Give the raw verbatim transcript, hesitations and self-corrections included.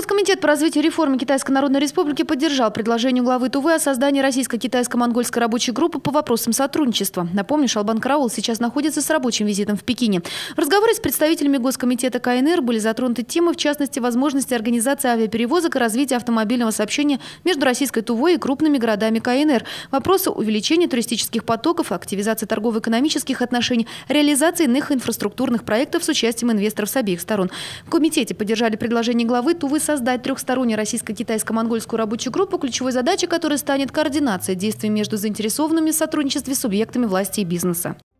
Госкомитет по развитию и реформе Китайской Народной Республики поддержал предложение главы Тувы о создании российско-китайско-монгольской рабочей группы по вопросам сотрудничества. Напомню, Шалбан Караул сейчас находится с рабочим визитом в Пекине. В разговоре с представителями Госкомитета КНР были затронуты темы, в частности, возможности организации авиаперевозок и развития автомобильного сообщения между российской Тувой и крупными городами КНР, вопросы увеличения туристических потоков, активизации торгово-экономических отношений, реализации иных инфраструктурных проектов с участием инвесторов с обеих сторон. В комитете поддержали предложение главы Тувы создать трехстороннюю российско-китайско-монгольскую рабочую группу, ключевой задачей которой станет координация действий между заинтересованными в сотрудничестве субъектами власти и бизнеса.